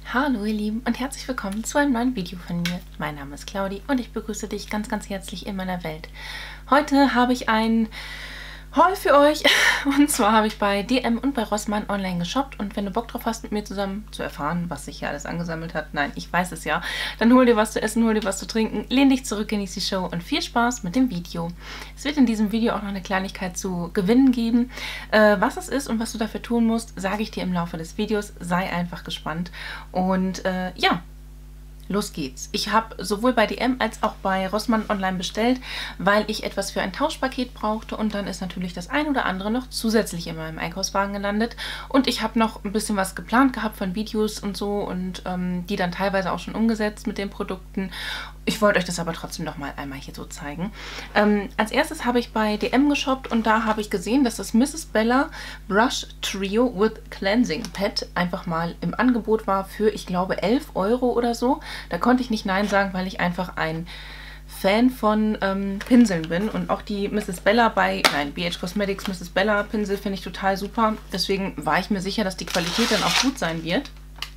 Hallo ihr Lieben und herzlich willkommen zu einem neuen Video von mir. Mein Name ist Claudi und ich begrüße dich ganz, ganz herzlich in meiner Welt. Heute habe ich ein Haul für euch und zwar habe ich bei DM und bei Rossmann online geshoppt und wenn du Bock drauf hast, mit mir zusammen zu erfahren, was sich hier alles angesammelt hat, nein, ich weiß es ja, dann hol dir was zu essen, hol dir was zu trinken, lehn dich zurück, genieß die Show und viel Spaß mit dem Video. Es wird in diesem Video auch noch eine Kleinigkeit zu gewinnen geben. Was es ist und was du dafür tun musst, sage ich dir im Laufe des Videos. Sei einfach gespannt und ja. Los geht's. Ich habe sowohl bei DM als auch bei Rossmann online bestellt, weil ich etwas für ein Tauschpaket brauchte und dann ist natürlich das ein oder andere noch zusätzlich in meinem Einkaufswagen gelandet und ich habe noch ein bisschen was geplant gehabt von Videos und so und die dann teilweise auch schon umgesetzt mit den Produkten. Ich wollte euch das aber trotzdem noch mal einmal hier so zeigen. Als erstes habe ich bei DM geshoppt und da habe ich gesehen, dass das Mrs. Bella Brush Trio with Cleansing Pad einfach mal im Angebot war für, ich glaube, 11 € oder so. Da konnte ich nicht Nein sagen, weil ich einfach ein Fan von Pinseln bin und auch die Mrs. Bella BH Cosmetics Mrs. Bella Pinsel finde ich total super. Deswegen war ich mir sicher, dass die Qualität dann auch gut sein wird.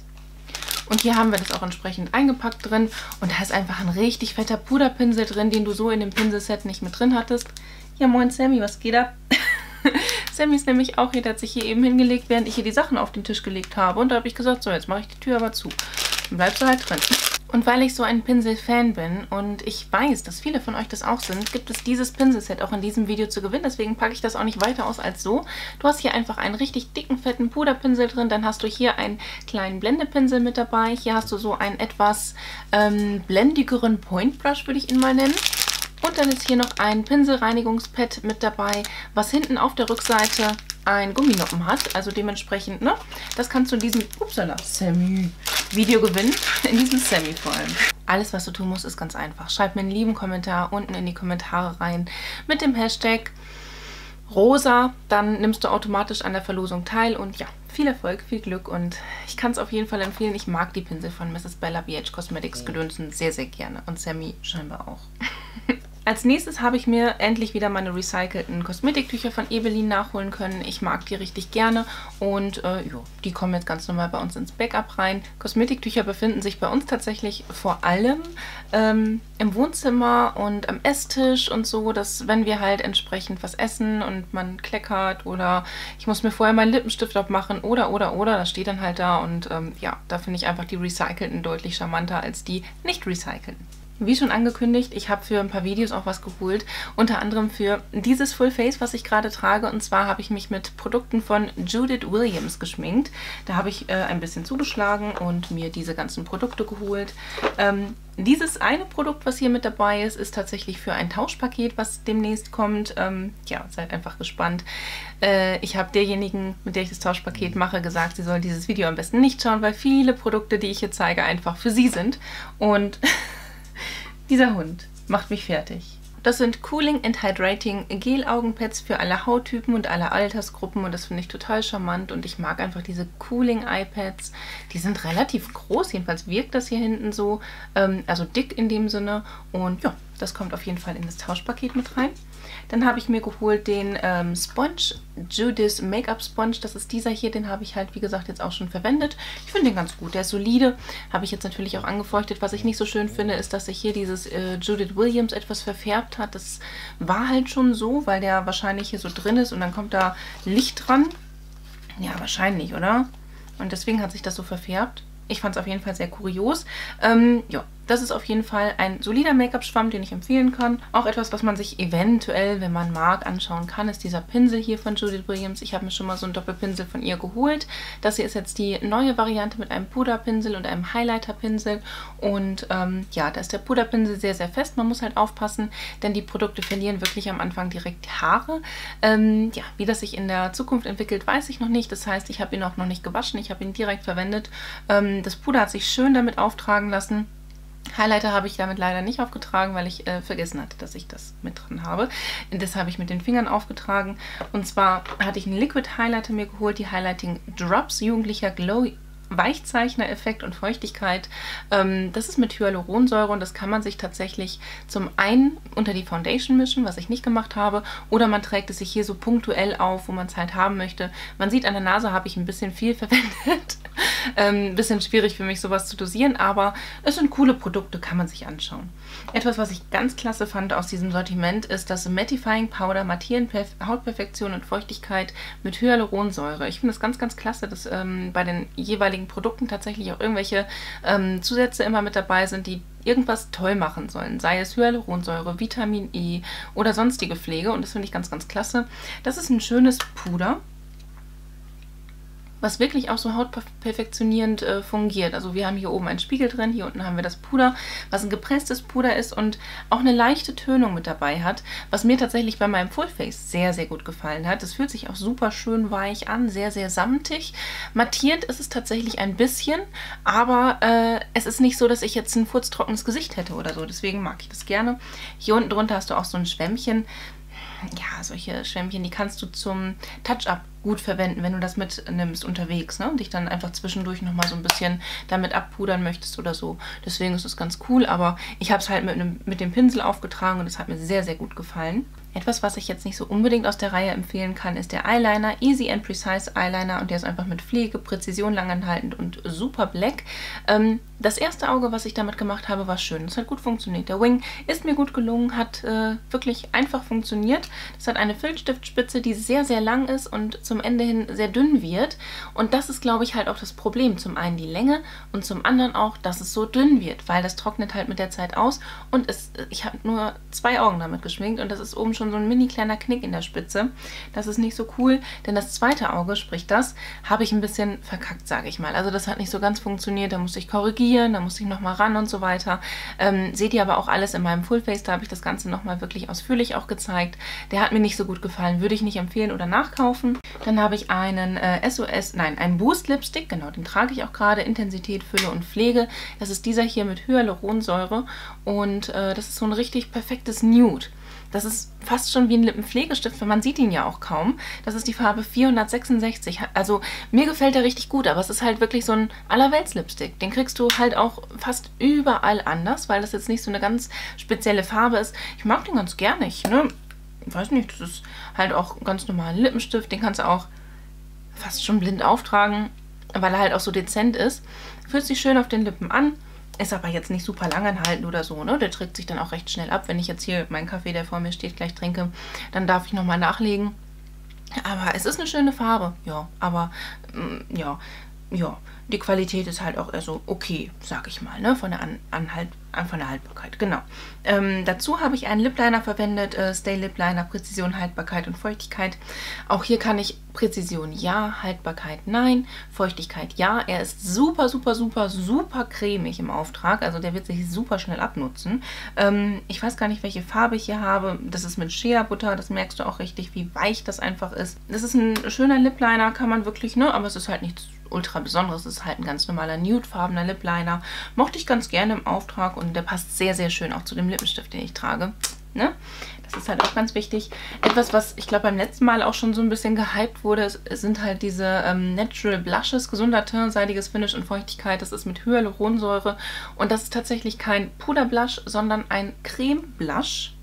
Und hier haben wir das auch entsprechend eingepackt drin. Und da ist einfach ein richtig fetter Puderpinsel drin, den du so in dem Pinselset nicht mit drin hattest. Ja, moin Sammy, was geht ab? Sammy ist nämlich auch hier, der hat sich hier eben hingelegt, während ich hier die Sachen auf den Tisch gelegt habe. Und da habe ich gesagt, so, jetzt mache ich die Tür aber zu. Dann bleibst du halt drin. Und weil ich so ein Pinsel-Fan bin und ich weiß, dass viele von euch das auch sind, gibt es dieses Pinselset auch in diesem Video zu gewinnen. Deswegen packe ich das auch nicht weiter aus als so. Du hast hier einfach einen richtig dicken, fetten Puderpinsel drin. Dann hast du hier einen kleinen Blendepinsel mit dabei. Hier hast du so einen etwas blendigeren Point Brush, würde ich ihn mal nennen. Und dann ist hier noch ein Pinselreinigungspad mit dabei, was hinten auf der Rückseite ein Gumminoppen hat. Also dementsprechend, ne? Das kannst du in diesem Sammy-Video gewinnen. In diesem Sammy vor allem. Alles, was du tun musst, ist ganz einfach. Schreib mir einen lieben Kommentar unten in die Kommentare rein mit dem Hashtag Rosa. Dann nimmst du automatisch an der Verlosung teil. Und ja, viel Erfolg, viel Glück. Und ich kann es auf jeden Fall empfehlen. Ich mag die Pinsel von Mrs. Bella BH Cosmetics Gedönsen sehr, sehr gerne. Und Sammy scheinbar auch. Als nächstes habe ich mir endlich wieder meine recycelten Kosmetiktücher von Ebelin nachholen können. Ich mag die richtig gerne und die kommen jetzt ganz normal bei uns ins Backup rein. Kosmetiktücher befinden sich bei uns tatsächlich vor allem im Wohnzimmer und am Esstisch und so, dass wenn wir halt entsprechend was essen und man kleckert oder ich muss mir vorher meinen Lippenstift abmachen oder, das steht dann halt da und ja, da finde ich einfach die recycelten deutlich charmanter als die nicht recycelten. Wie schon angekündigt, ich habe für ein paar Videos auch was geholt, unter anderem für dieses Full Face, was ich gerade trage. Und zwar habe ich mich mit Produkten von Judith Williams geschminkt. Da habe ich ein bisschen zugeschlagen und mir diese ganzen Produkte geholt. Dieses eine Produkt, was hier mit dabei ist, ist tatsächlich für ein Tauschpaket, was demnächst kommt. Ja, seid einfach gespannt. Ich habe derjenigen, mit der ich das Tauschpaket mache, gesagt, sie soll dieses Video am besten nicht schauen, weil viele Produkte, die ich hier zeige, einfach für sie sind. Und dieser Hund macht mich fertig. Das sind Cooling and Hydrating Gel-Augenpads für alle Hauttypen und alle Altersgruppen und das finde ich total charmant und ich mag einfach diese Cooling-Eye-Pads. Die sind relativ groß, jedenfalls wirkt das hier hinten so, also dick in dem Sinne und ja, das kommt auf jeden Fall in das Tauschpaket mit rein. Dann habe ich mir geholt den Sponge, Judith Make-up Sponge. Das ist dieser hier, den habe ich halt, wie gesagt, jetzt auch schon verwendet. Ich finde den ganz gut, der ist solide. Habe ich jetzt natürlich auch angefeuchtet. Was ich nicht so schön finde, ist, dass sich hier dieses Judith Williams etwas verfärbt hat. Das war halt schon so, weil der wahrscheinlich hier so drin ist und dann kommt da Licht dran. Ja, wahrscheinlich, oder? Und deswegen hat sich das so verfärbt. Ich fand es auf jeden Fall sehr kurios. Ja, das ist auf jeden Fall ein solider Make-up-Schwamm, den ich empfehlen kann. Auch etwas, was man sich eventuell, wenn man mag, anschauen kann, ist dieser Pinsel hier von Judith Williams. Ich habe mir schon mal so einen Doppelpinsel von ihr geholt. Das hier ist jetzt die neue Variante mit einem Puderpinsel und einem Highlighter-Pinsel. Und ja, da ist der Puderpinsel sehr, sehr fest. Man muss halt aufpassen, denn die Produkte verlieren wirklich am Anfang direkt die Haare. Ja, wie das sich in der Zukunft entwickelt, weiß ich noch nicht. Das heißt, ich habe ihn auch noch nicht gewaschen. Ich habe ihn direkt verwendet. Das Puder hat sich schön damit auftragen lassen. Highlighter habe ich damit leider nicht aufgetragen, weil ich vergessen hatte, dass ich das mit drin habe. Das habe ich mit den Fingern aufgetragen. Und zwar hatte ich einen Liquid Highlighter mir geholt, die Highlighting Drops Jugendlicher Glow Weichzeichner-Effekt und Feuchtigkeit. Das ist mit Hyaluronsäure und das kann man sich tatsächlich zum einen unter die Foundation mischen, was ich nicht gemacht habe, oder man trägt es sich hier so punktuell auf, wo man es halt haben möchte. Man sieht, an der Nase habe ich ein bisschen viel verwendet. Bisschen schwierig für mich, sowas zu dosieren, aber es sind coole Produkte, kann man sich anschauen. Etwas, was ich ganz klasse fand aus diesem Sortiment, ist das Mattifying Powder Mattieren Hautperfektion und Feuchtigkeit mit Hyaluronsäure. Ich finde das ganz, ganz klasse, dass bei den jeweiligen Produkten tatsächlich auch irgendwelche Zusätze immer mit dabei sind, die irgendwas toll machen sollen, sei es Hyaluronsäure, Vitamin E oder sonstige Pflege, und das finde ich ganz, ganz klasse. Das ist ein schönes Puder, was wirklich auch so hautperfektionierend fungiert. Also wir haben hier oben einen Spiegel drin, hier unten haben wir das Puder, was ein gepresstes Puder ist und auch eine leichte Tönung mit dabei hat, was mir tatsächlich bei meinem Full Face sehr, sehr gut gefallen hat. Es fühlt sich auch super schön weich an, sehr, sehr samtig. Mattierend ist es tatsächlich ein bisschen, aber es ist nicht so, dass ich jetzt ein furztrockenes Gesicht hätte oder so. Deswegen mag ich das gerne. Hier unten drunter hast du auch so ein Schwämmchen. Ja, solche Schwämmchen, die kannst du zum Touch-Up gut verwenden, wenn du das mitnimmst unterwegs, ne? Und dich dann einfach zwischendurch nochmal so ein bisschen damit abpudern möchtest oder so. Deswegen ist es ganz cool, aber ich habe es halt mit dem Pinsel aufgetragen und es hat mir sehr, sehr gut gefallen. Etwas, was ich jetzt nicht so unbedingt aus der Reihe empfehlen kann, ist der Eyeliner, Easy and Precise Eyeliner, und der ist einfach mit Pflege, Präzision langanhaltend und super black. Das erste Auge, was ich damit gemacht habe, war schön. Es hat gut funktioniert. Der Wing ist mir gut gelungen, hat wirklich einfach funktioniert. Es hat eine Filzstiftspitze, die sehr, sehr lang ist und zum Ende hin sehr dünn wird. Und das ist, glaube ich, halt auch das Problem. Zum einen die Länge und zum anderen auch, dass es so dünn wird, weil das trocknet halt mit der Zeit aus. Und ich habe nur 2 Augen damit geschminkt und das ist oben schon so ein mini kleiner Knick in der Spitze. Das ist nicht so cool, denn das zweite Auge, sprich das, habe ich ein bisschen verkackt, sage ich mal. Also das hat nicht so ganz funktioniert, da musste ich korrigieren, da musste ich nochmal ran und so weiter. Seht ihr aber auch alles in meinem Full Face, da habe ich das Ganze nochmal wirklich ausführlich auch gezeigt. Der hat mir nicht so gut gefallen, würde ich nicht empfehlen oder nachkaufen. Dann habe ich einen einen Boost Lipstick, genau, den trage ich auch gerade, Intensität, Fülle und Pflege. Das ist dieser hier mit Hyaluronsäure und das ist so ein richtig perfektes Nude. Das ist fast schon wie ein Lippenpflegestift, weil man sieht ihn ja auch kaum. Das ist die Farbe 466. Also mir gefällt der richtig gut, aber es ist halt wirklich so ein Allerwelts-Lipstick. Den kriegst du halt auch fast überall anders, weil das jetzt nicht so eine ganz spezielle Farbe ist. Ich mag den ganz gerne. Ich weiß nicht, das ist halt auch ein ganz normaler Lippenstift. Den kannst du auch fast schon blind auftragen, weil er halt auch so dezent ist. Fühlt sich schön auf den Lippen an. Ist aber jetzt nicht super lang anhaltend oder so, ne? Der trägt sich dann auch recht schnell ab. Wenn ich jetzt hier meinen Kaffee, der vor mir steht, gleich trinke, dann darf ich nochmal nachlegen. Aber es ist eine schöne Farbe, ja. Aber, ja, die Qualität ist halt auch eher so okay, sag ich mal, ne? Von der Haltbarkeit, genau. Dazu habe ich einen Lip Liner verwendet, Stay Lip Liner, Präzision, Haltbarkeit und Feuchtigkeit. Auch hier kann ich Präzision ja, Haltbarkeit nein, Feuchtigkeit ja. Er ist super, super, super, super cremig im Auftrag, also der wird sich super schnell abnutzen. Ich weiß gar nicht, welche Farbe ich hier habe. Das ist mit Shea Butter, das merkst du auch richtig, wie weich das einfach ist. Das ist ein schöner Lip Liner, kann man wirklich, ne? Aber es ist halt nichts ultra Besonderes. Es ist halt ein ganz normaler nudefarbener Lip Liner. Mochte ich ganz gerne im Auftrag und der passt sehr, sehr schön auch zu dem Lippenstift, den ich trage. Ne? Das ist halt auch ganz wichtig. Etwas, was ich glaube beim letzten Mal auch schon so ein bisschen gehypt wurde, sind halt diese Natural Blushes, gesunder Teint, seidiges Finish und Feuchtigkeit. Das ist mit Hyaluronsäure und das ist tatsächlich kein Puderblush, sondern ein Creme Blush.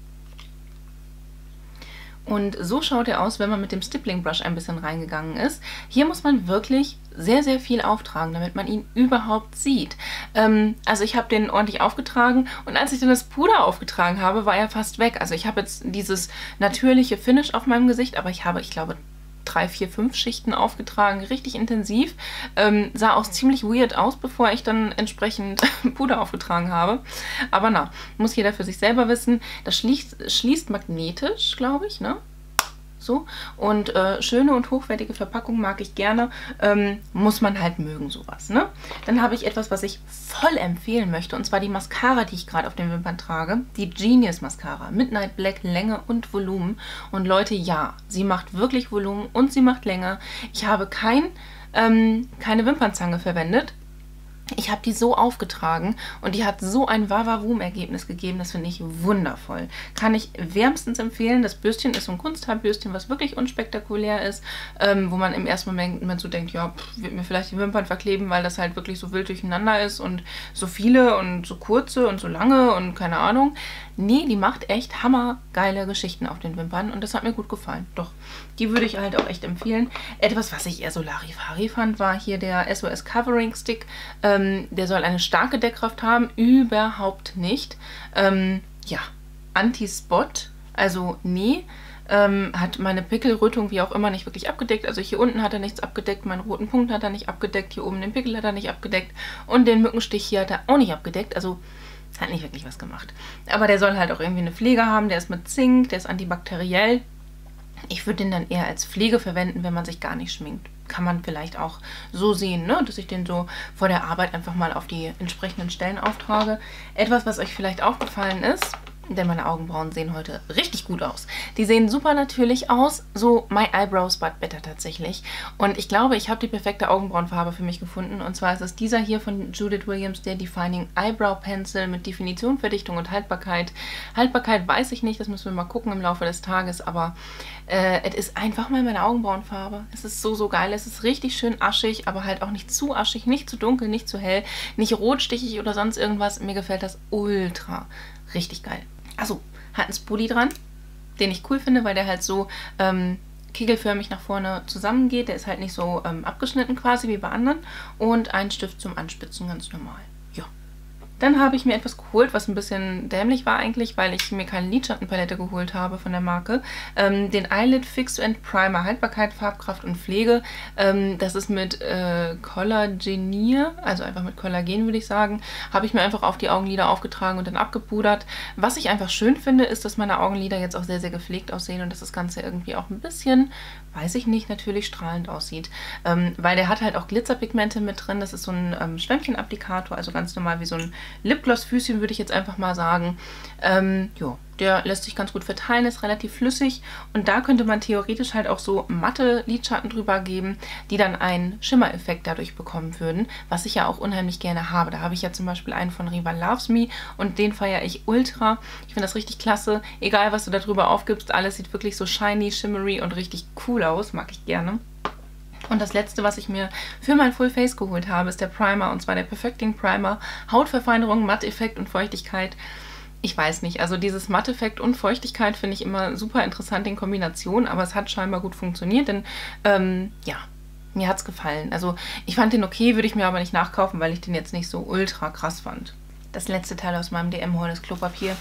Und so schaut er aus, wenn man mit dem Stippling Brush ein bisschen reingegangen ist. Hier muss man wirklich sehr, sehr viel auftragen, damit man ihn überhaupt sieht. Also ich habe den ordentlich aufgetragen und als ich dann das Puder aufgetragen habe, war er fast weg. Also ich habe jetzt dieses natürliche Finish auf meinem Gesicht, aber ich habe, ich glaube, 3, 4, 5 Schichten aufgetragen, richtig intensiv. Sah auch ziemlich weird aus, bevor ich dann entsprechend Puder aufgetragen habe. Aber na, muss jeder für sich selber wissen. Das schließt magnetisch, glaube ich, ne? So. Und schöne und hochwertige Verpackung mag ich gerne. Muss man halt mögen, sowas, ne? Dann habe ich etwas, was ich voll empfehlen möchte. Und zwar die Mascara, die ich gerade auf den Wimpern trage. Die Genius Mascara. Midnight Black, Länge und Volumen. Und Leute, ja, sie macht wirklich Volumen und sie macht Länge. Ich habe keine Wimpernzange verwendet. Ich habe die so aufgetragen und die hat so ein Wawawum-Ergebnis gegeben. Das finde ich wundervoll. Kann ich wärmstens empfehlen. Das Bürstchen ist so ein Kunsthaarbürstchen, was wirklich unspektakulär ist, wo man im ersten Moment so denkt, ja, wird mir vielleicht die Wimpern verkleben, weil das halt wirklich so wild durcheinander ist und so viele und so kurze und so lange und keine Ahnung. Nee, die macht echt hammergeile Geschichten auf den Wimpern und das hat mir gut gefallen. Doch, die würde ich halt auch echt empfehlen. Etwas, was ich eher so Larifari fand, war hier der SOS Covering Stick. Der soll eine starke Deckkraft haben, überhaupt nicht. Ja, Anti-Spot, also nee. Hat meine Pickelrötung wie auch immer nicht wirklich abgedeckt. Also hier unten hat er nichts abgedeckt, meinen roten Punkt hat er nicht abgedeckt, hier oben den Pickel hat er nicht abgedeckt und den Mückenstich hier hat er auch nicht abgedeckt. Also hat nicht wirklich was gemacht. Aber der soll halt auch irgendwie eine Pflege haben, der ist mit Zink, der ist antibakteriell. Ich würde den dann eher als Pflege verwenden, wenn man sich gar nicht schminkt. Kann man vielleicht auch so sehen, ne? Dass ich den so vor der Arbeit einfach mal auf die entsprechenden Stellen auftrage. Etwas, was euch vielleicht aufgefallen ist, denn meine Augenbrauen sehen heute richtig gut aus. Die sehen super natürlich aus, so My Eyebrows But Better tatsächlich. Und ich glaube, ich habe die perfekte Augenbrauenfarbe für mich gefunden. Und zwar ist es dieser hier von Judith Williams, der Defining Eyebrow Pencil mit Definition, Verdichtung und Haltbarkeit. Haltbarkeit weiß ich nicht, das müssen wir mal gucken im Laufe des Tages, aber es ist einfach mal meine Augenbrauenfarbe. Es ist so, so geil. Es ist richtig schön aschig, aber halt auch nicht zu aschig, nicht zu dunkel, nicht zu hell, nicht rotstichig oder sonst irgendwas. Mir gefällt das ultra. Richtig geil. Also, hat einen Spoolie dran, den ich cool finde, weil der halt so kegelförmig nach vorne zusammengeht. Der ist halt nicht so abgeschnitten quasi wie bei anderen. Und einen Stift zum Anspitzen, ganz normal. Ja. Dann habe ich mir etwas geholt, was ein bisschen dämlich war eigentlich, weil ich mir keine Lidschattenpalette geholt habe von der Marke. Den Eyelid Fix and Primer, Haltbarkeit, Farbkraft und Pflege. Das ist mit Collagenir, also einfach mit Kollagen würde ich sagen. Habe ich mir einfach auf die Augenlider aufgetragen und dann abgepudert. Was ich einfach schön finde, ist, dass meine Augenlider jetzt auch sehr, sehr gepflegt aussehen und dass das Ganze irgendwie auch ein bisschen, weiß ich nicht, natürlich strahlend aussieht. Weil der hat halt auch Glitzerpigmente mit drin. Das ist so ein Schwämmchen-Applikator, also ganz normal wie so ein Lipgloss-Füßchen, würde ich jetzt einfach mal sagen. Ja, der lässt sich ganz gut verteilen, ist relativ flüssig und da könnte man theoretisch halt auch so matte Lidschatten drüber geben, die dann einen Schimmereffekt dadurch bekommen würden, was ich ja auch unheimlich gerne habe. Da habe ich ja zum Beispiel einen von Rival Loves Me und den feiere ich ultra. Ich finde das richtig klasse. Egal, was du da drüber aufgibst, alles sieht wirklich so shiny, shimmery und richtig cool aus. Mag ich gerne. Und das letzte, was ich mir für mein Full Face geholt habe, ist der Primer, und zwar der Perfecting Primer. Hautverfeinerung, Matteffekt und Feuchtigkeit. Ich weiß nicht, also dieses Matteffekt und Feuchtigkeit finde ich immer super interessant in Kombination, aber es hat scheinbar gut funktioniert, denn ja, mir hat es gefallen. Also ich fand den okay, würde ich mir aber nicht nachkaufen, weil ich den jetzt nicht so ultra krass fand. Das letzte Teil aus meinem DM-Haul ist Klopapier.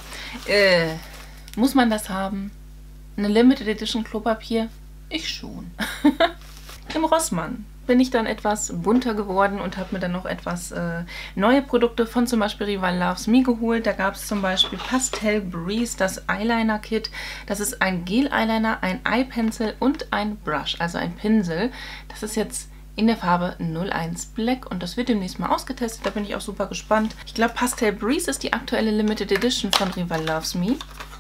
Muss man das haben? Eine Limited Edition Klopapier? Ich schon. Im Rossmann bin ich dann etwas bunter geworden und habe mir dann noch etwas neue Produkte von zum Beispiel Rival Loves Me geholt. Da gab es zum Beispiel Pastel Breeze, das Eyeliner Kit. Das ist ein Gel-Eyeliner, ein Eye Pencil und ein Brush, also ein Pinsel. Das ist jetzt in der Farbe 01 Black und das wird demnächst mal ausgetestet. Da bin ich auch super gespannt. Ich glaube, Pastel Breeze ist die aktuelle Limited Edition von Rival Loves Me.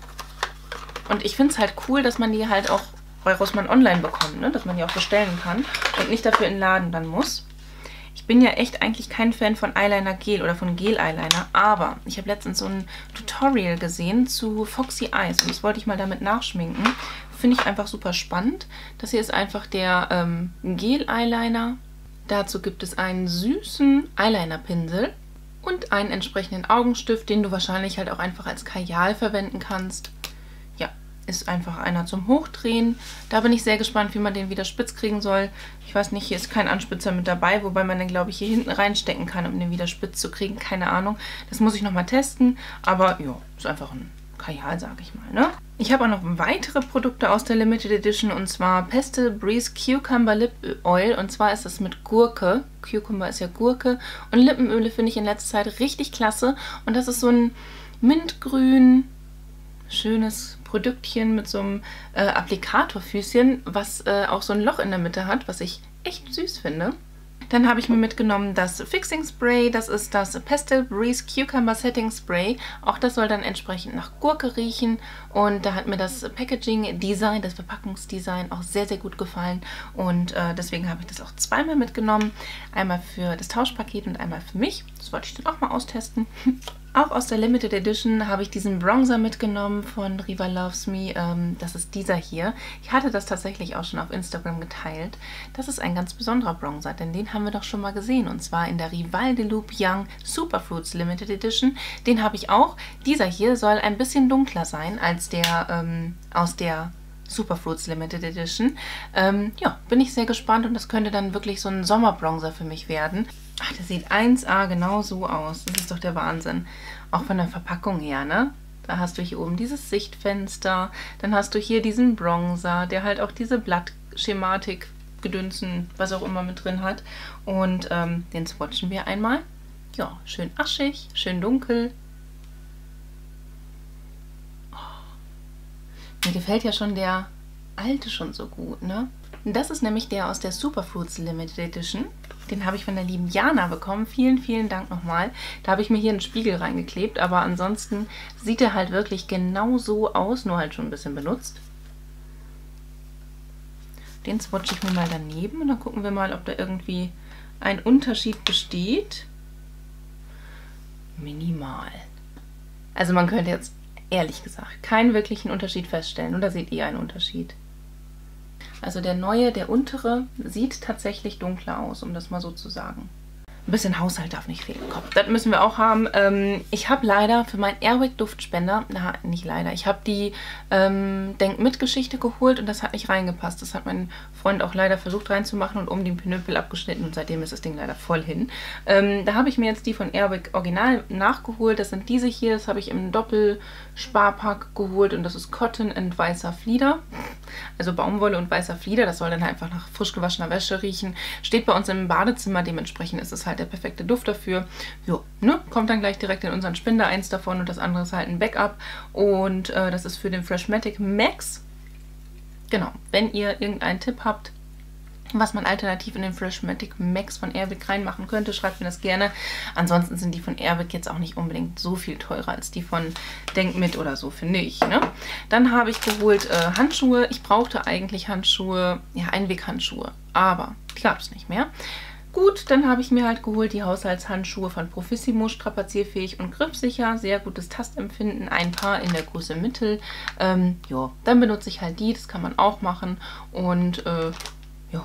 Und ich finde es halt cool, dass man die halt auch bei Rossmann online bekommt, ne? Dass man die auch bestellen kann und nicht dafür in den Laden dann muss. Ich bin ja echt eigentlich kein Fan von Eyeliner Gel oder von Gel-Eyeliner, aber ich habe letztens so ein Tutorial gesehen zu Foxy Eyes und das wollte ich mal damit nachschminken. Finde ich einfach super spannend. Das hier ist einfach der Gel-Eyeliner. Dazu gibt es einen süßen Eyeliner-Pinsel und einen entsprechenden Augenstift, den du wahrscheinlich halt auch einfach als Kajal verwenden kannst. Ist einfach einer zum Hochdrehen. Da bin ich sehr gespannt, wie man den wieder spitz kriegen soll. Ich weiß nicht, hier ist kein Anspitzer mit dabei, wobei man den, glaube ich, hier hinten reinstecken kann, um den wieder spitz zu kriegen. Keine Ahnung. Das muss ich nochmal testen. Aber ja, ist einfach ein Kajal, sage ich mal, ne? Ich habe auch noch weitere Produkte aus der Limited Edition und zwar Pastel Breeze Cucumber Lip Oil und zwar ist es mit Gurke. Cucumber ist ja Gurke und Lippenöle finde ich in letzter Zeit richtig klasse und das ist so ein Mintgrün, schönes Produktchen mit so einem Applikatorfüßchen, was auch so ein Loch in der Mitte hat, was ich echt süß finde. Dann habe ich mir mitgenommen das Fixing Spray. Das ist das Pastel Breeze Cucumber Setting Spray. Auch das soll dann entsprechend nach Gurke riechen. Und da hat mir das Packaging Design, das Verpackungsdesign auch sehr, sehr gut gefallen. Und deswegen habe ich das auch zweimal mitgenommen. Einmal für das Tauschpaket und einmal für mich. Das wollte ich dann auch mal austesten. Auch aus der Limited Edition habe ich diesen Bronzer mitgenommen von Riva Loves Me. Das ist dieser hier. Ich hatte das tatsächlich auch schon auf Instagram geteilt. Das ist ein ganz besonderer Bronzer, denn den haben wir doch schon mal gesehen. Und zwar in der Rival de Loop Young Superfruits Limited Edition. Den habe ich auch. Dieser hier soll ein bisschen dunkler sein als der aus der Superfruits Limited Edition. Ja, bin ich sehr gespannt und das könnte dann wirklich so ein Sommerbronzer für mich werden. Ach, das sieht 1A genau so aus. Das ist doch der Wahnsinn. Auch von der Verpackung her, ne? Da hast du hier oben dieses Sichtfenster. Dann hast du hier diesen Bronzer, der halt auch diese Blattschematik, Gedünsen, was auch immer mit drin hat. Und den swatchen wir einmal. Ja, schön aschig, schön dunkel. Oh. Mir gefällt ja schon der alte schon so gut, ne? Das ist nämlich der aus der Superfruits Limited Edition. Den habe ich von der lieben Jana bekommen. Vielen, vielen Dank nochmal. Da habe ich mir hier einen Spiegel reingeklebt, aber ansonsten sieht er halt wirklich genau so aus, nur halt schon ein bisschen benutzt. Den swatche ich mir mal daneben und dann gucken wir mal, ob da irgendwie ein Unterschied besteht. Minimal. Also man könnte jetzt, ehrlich gesagt, keinen wirklichen Unterschied feststellen. Oder seht ihr einen Unterschied? Also der neue, der untere, sieht tatsächlich dunkler aus, um das mal so zu sagen. Ein bisschen Haushalt darf nicht fehlen. Komm, das müssen wir auch haben. Ich habe leider für meinen Airwick Duftspender, na, nicht leider, ich habe die Denk-mit-Geschichte geholt und das hat nicht reingepasst. Das hat mein Freund auch leider versucht reinzumachen und um den Pinöpel abgeschnitten und seitdem ist das Ding leider voll hin. Da habe ich mir jetzt die von Airwick Original nachgeholt. Das sind diese hier, das habe ich im Doppelsparpack geholt und das ist Cotton and weißer Flieder. Also Baumwolle und weißer Flieder, das soll dann halt einfach nach frisch gewaschener Wäsche riechen. Steht bei uns im Badezimmer, dementsprechend ist es halt der perfekte Duft dafür. Jo, ne? Kommt dann gleich direkt in unseren Spender, eins davon und das andere ist halt ein Backup. Und das ist für den Freshmatic Max. Genau, wenn ihr irgendeinen Tipp habt, was man alternativ in den Freshmatic Max von Airwick reinmachen könnte, schreibt mir das gerne. Ansonsten sind die von Airwick jetzt auch nicht unbedingt so viel teurer als die von Denk mit oder so, finde ich. Ne? Dann habe ich geholt Handschuhe. Ich brauchte eigentlich Handschuhe, ja, Einweghandschuhe, aber die gab es nicht mehr. Gut, dann habe ich mir halt geholt die Haushaltshandschuhe von Profissimo, strapazierfähig und griffsicher, sehr gutes Tastempfinden, ein Paar in der Größe Mittel. Ja, dann benutze ich halt die, das kann man auch machen und ja,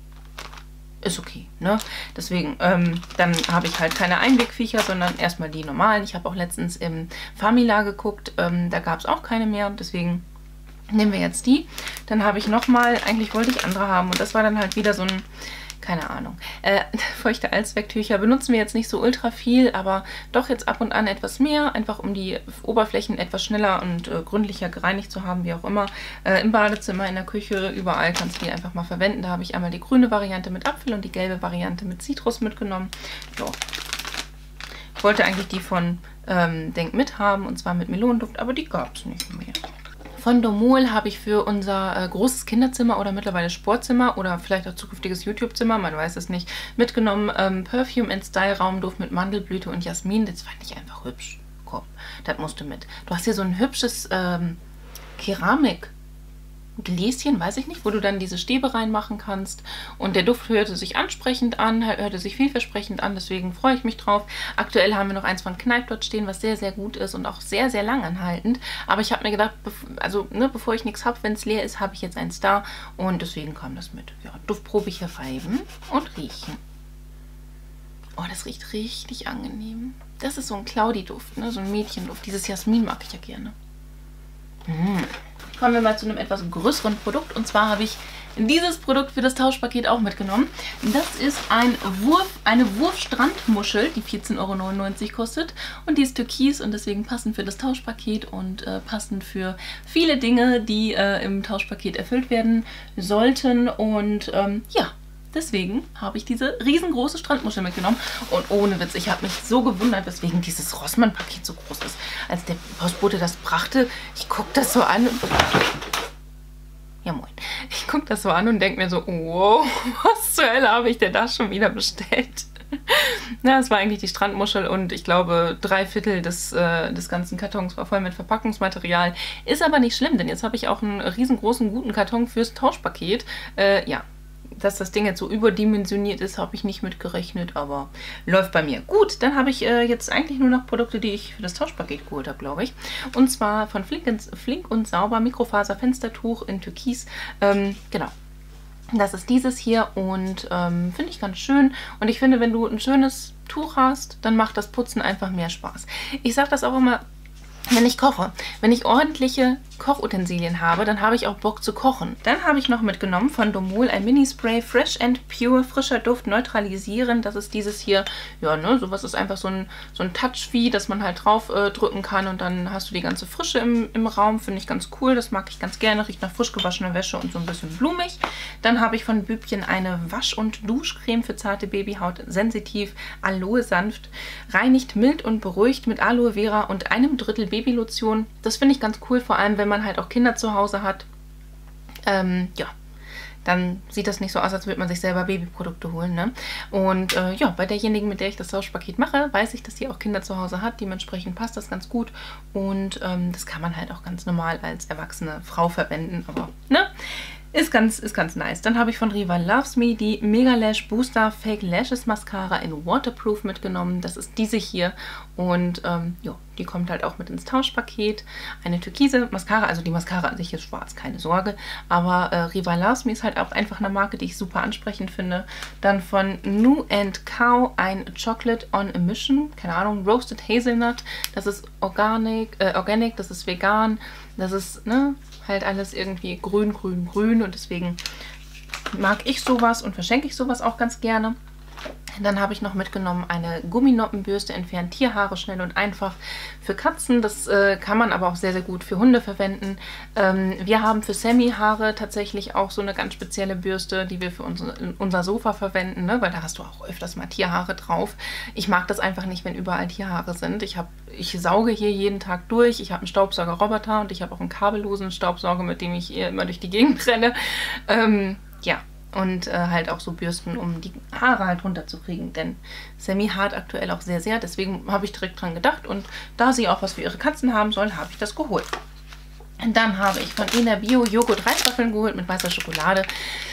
ist okay, ne? Deswegen, dann habe ich halt keine Einwegviecher, sondern erstmal die normalen. Ich habe auch letztens im Famila geguckt, da gab es auch keine mehr, deswegen nehmen wir jetzt die. Dann habe ich nochmal, eigentlich wollte ich andere haben und das war dann halt wieder so ein, keine Ahnung, feuchte Allzwecktücher benutzen wir jetzt nicht so ultra viel, aber doch jetzt ab und an etwas mehr, einfach um die Oberflächen etwas schneller und gründlicher gereinigt zu haben, wie auch immer. Im Badezimmer, in der Küche, überall kannst du die einfach mal verwenden. Da habe ich einmal die grüne Variante mit Apfel und die gelbe Variante mit Zitrus mitgenommen. So. Ich wollte eigentlich die von Denk mit haben, und zwar mit Melonenduft, aber die gab es nicht mehr. Von Domol habe ich für unser großes Kinderzimmer oder mittlerweile Sportzimmer oder vielleicht auch zukünftiges YouTube-Zimmer, man weiß es nicht, mitgenommen. Perfume and Style Raumduft mit Mandelblüte und Jasmin. Das fand ich einfach hübsch. Komm, das musste mit. Du hast hier so ein hübsches Keramik-Gläschen, weiß ich nicht, wo du dann diese Stäbe reinmachen kannst. Und der Duft hörte sich ansprechend an, hörte sich vielversprechend an, deswegen freue ich mich drauf. Aktuell haben wir noch eins von Kneipp dort stehen, was sehr, sehr gut ist und auch sehr, sehr lang anhaltend. Aber ich habe mir gedacht, bevor ich nichts habe, wenn es leer ist, habe ich jetzt eins da und deswegen kam das mit. Ja, Duftprobe hier reiben und riechen. Oh, das riecht richtig angenehm. Das ist so ein Claudi-Duft, ne? So ein Mädchenduft. Dieses Jasmin mag ich ja gerne. Kommen wir mal zu einem etwas größeren Produkt. Und zwar habe ich dieses Produkt für das Tauschpaket auch mitgenommen. Das ist eine Wurfstrandmuschel, die 14,99 € kostet. Und die ist türkis und deswegen passend für das Tauschpaket und passend für viele Dinge, die im Tauschpaket erfüllt werden sollten. Und ja, deswegen habe ich diese riesengroße Strandmuschel mitgenommen. Und ohne Witz, ich habe mich so gewundert, weswegen dieses Rossmann-Paket so groß ist. Als der Postbote das brachte, ich gucke das so an. Ja, moin. Ich gucke das so an und denke mir so, wow, was zur Hölle habe ich denn da schon wieder bestellt? Na, es war eigentlich die Strandmuschel und ich glaube 3/4 des ganzen Kartons war voll mit Verpackungsmaterial. Ist aber nicht schlimm, denn jetzt habe ich auch einen riesengroßen, guten Karton fürs Tauschpaket. Ja, dass das Ding jetzt so überdimensioniert ist, habe ich nicht mitgerechnet, aber läuft bei mir. Gut, dann habe ich jetzt eigentlich nur noch Produkte, die ich für das Tauschpaket geholt habe, glaube ich. Und zwar von Flink und Sauber Mikrofaser-Fenstertuch in Türkis. Genau. Das ist dieses hier und finde ich ganz schön. Und ich finde, wenn du ein schönes Tuch hast, dann macht das Putzen einfach mehr Spaß. Ich sage das auch immer, wenn ich koche. Wenn ich ordentliche Kochutensilien habe, dann habe ich auch Bock zu kochen. Dann habe ich noch mitgenommen von Domol ein Mini-Spray Fresh and Pure, frischer Duft, neutralisieren. Das ist dieses hier, ja, ne, sowas ist einfach so ein Touch-Wie, dass man halt drauf drücken kann und dann hast du die ganze Frische im Raum. Finde ich ganz cool, das mag ich ganz gerne. Riecht nach frisch gewaschener Wäsche und so ein bisschen blumig. Dann habe ich von Bübchen eine Wasch- und Duschcreme für zarte Babyhaut, sensitiv, Aloe sanft, reinigt mild und beruhigt mit Aloe Vera und 1/3 Babylotion. Das finde ich ganz cool, vor allem wenn man halt auch Kinder zu Hause hat. Ja, dann sieht das nicht so aus, als würde man sich selber Babyprodukte holen, ne? Und ja, bei derjenigen, mit der ich das Tauschpaket mache, weiß ich, dass die auch Kinder zu Hause hat. Dementsprechend passt das ganz gut. Und das kann man halt auch ganz normal als erwachsene Frau verwenden. Aber, ne? Ist ganz nice. Dann habe ich von Rival Loves Me die Mega Lash Booster Fake Lashes Mascara in Waterproof mitgenommen. Das ist diese hier. Und ja, die kommt halt auch mit ins Tauschpaket. Eine türkise Mascara, also die Mascara an sich ist schwarz, keine Sorge. Aber Rival Loves Me ist halt auch einfach eine Marke, die ich super ansprechend finde. Dann von Nu & Cow ein Chocolate on a Mission. Keine Ahnung, Roasted Hazelnut. Das ist organic, das ist vegan. Das ist, ne, halt alles irgendwie grün, grün, grün. Und deswegen mag ich sowas und verschenke ich sowas auch ganz gerne. Dann habe ich noch mitgenommen eine Gumminoppenbürste, entfernt Tierhaare schnell und einfach für Katzen. Das kann man aber auch sehr, sehr gut für Hunde verwenden. Wir haben für Sammy Haare tatsächlich auch so eine ganz spezielle Bürste, die wir für unser Sofa verwenden, ne? Weil da hast du auch öfters mal Tierhaare drauf. Ich mag das einfach nicht, wenn überall Tierhaare sind. Ich sauge hier jeden Tag durch. Ich habe einen Staubsaugerroboter und ich habe auch einen kabellosen Staubsauger, mit dem ich immer durch die Gegend renne. Ja. Und halt auch so Bürsten, um die Haare halt runterzukriegen. Denn Sammy haart aktuell auch sehr, sehr. Deswegen habe ich direkt dran gedacht. Und da sie auch was für ihre Katzen haben soll, habe ich das geholt. Und dann habe ich von Ena Bio Joghurt-Reiswaffeln geholt mit weißer Schokolade.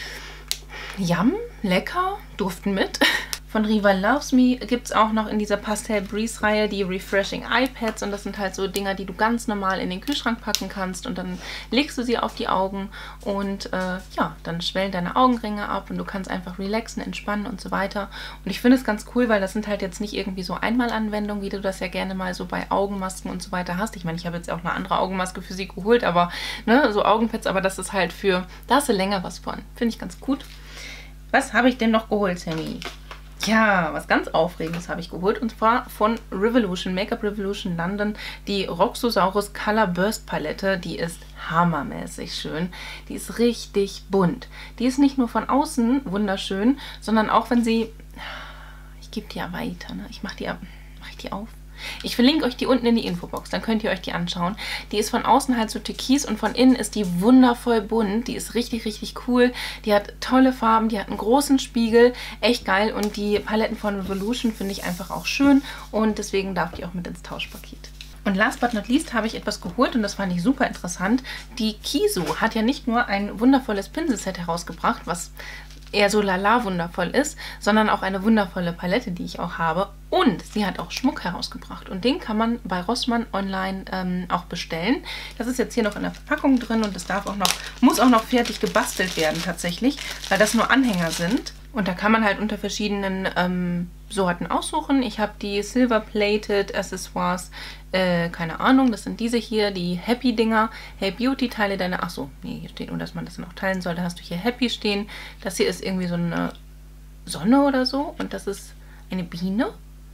Yum, lecker, durften mit. Von Rival Loves Me gibt es auch noch in dieser Pastel Breeze Reihe die Refreshing iPads und das sind halt so Dinger, die du ganz normal in den Kühlschrank packen kannst und dann legst du sie auf die Augen und ja, dann schwellen deine Augenringe ab und du kannst einfach relaxen, entspannen und so weiter. Und ich finde es ganz cool, weil das sind halt jetzt nicht irgendwie so Einmalanwendungen, wie du das ja gerne mal so bei Augenmasken und so weiter hast. Ich meine, ich habe jetzt auch eine andere Augenmaske für sie geholt, aber ne, so Augenpads, aber das ist halt für, da hast du länger was von. Finde ich ganz gut. Was habe ich denn noch geholt, Sammy? Ja, was ganz Aufregendes habe ich geholt und zwar von Revolution, Make-up Revolution London, die Roxosaurus Color Burst Palette. Die ist hammermäßig schön. Die ist richtig bunt. Die ist nicht nur von außen wunderschön, sondern auch wenn sie... Ich gebe die ja weiter, ne? Mache ich die auf? Ich verlinke euch die unten in die Infobox, dann könnt ihr euch die anschauen. Die ist von außen halt so türkis und von innen ist die wundervoll bunt. Die ist richtig, richtig cool. Die hat tolle Farben, die hat einen großen Spiegel. Echt geil und die Paletten von Revolution finde ich einfach auch schön und deswegen darf die auch mit ins Tauschpaket. Und last but not least habe ich etwas geholt und das fand ich super interessant. Die Kisu hat ja nicht nur ein wundervolles Pinselset herausgebracht, was eher so lala wundervoll ist, sondern auch eine wundervolle Palette, die ich auch habe. Und sie hat auch Schmuck herausgebracht und den kann man bei Rossmann online auch bestellen. Das ist jetzt hier noch in der Verpackung drin und das muss auch noch fertig gebastelt werden tatsächlich, weil das nur Anhänger sind. Und da kann man halt unter verschiedenen Sorten aussuchen. Ich habe die Silver Plated Accessoires, keine Ahnung, das sind diese hier, die Happy-Dinger. Hey Beauty, teile deine... Achso, nee, hier steht nur, dass man das dann auch teilen soll. Da hast du hier Happy stehen. Das hier ist irgendwie so eine Sonne oder so und das ist eine Biene.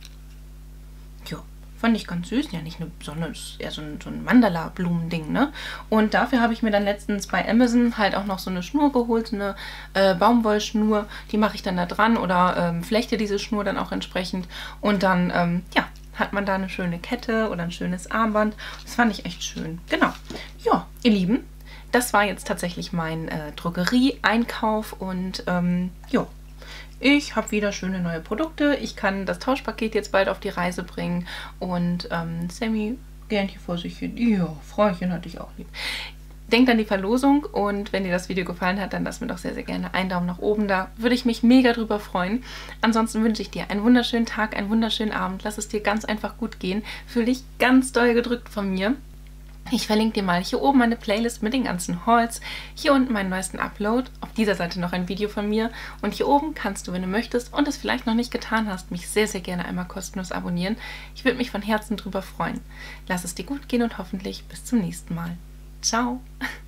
Ja, fand ich ganz süß. Ja, nicht eine Sonne, das ist eher so ein Mandala-Blumending, ne? Und dafür habe ich mir dann letztens bei Amazon halt auch noch so eine Schnur geholt, so eine Baumwollschnur. Die mache ich dann da dran oder flechte diese Schnur dann auch entsprechend. Und dann, ja, hat man da eine schöne Kette oder ein schönes Armband. Das fand ich echt schön. Genau. Ja, ihr Lieben, das war jetzt tatsächlich mein Drogerie-Einkauf und ja. Ich habe wieder schöne neue Produkte. Ich kann das Tauschpaket jetzt bald auf die Reise bringen. Und Sammy gähnt hier vor sich hin. Ja, Frauchen hatte ich auch lieb. Denkt an die Verlosung und wenn dir das Video gefallen hat, dann lass mir doch sehr, sehr gerne einen Daumen nach oben da. Würde ich mich mega drüber freuen. Ansonsten wünsche ich dir einen wunderschönen Tag, einen wunderschönen Abend. Lass es dir ganz einfach gut gehen. Fühl dich ganz doll gedrückt von mir. Ich verlinke dir mal hier oben meine Playlist mit den ganzen Hauls, hier unten meinen neuesten Upload, auf dieser Seite noch ein Video von mir und hier oben kannst du, wenn du möchtest und es vielleicht noch nicht getan hast, mich sehr, sehr gerne einmal kostenlos abonnieren. Ich würde mich von Herzen drüber freuen. Lass es dir gut gehen und hoffentlich bis zum nächsten Mal. Ciao!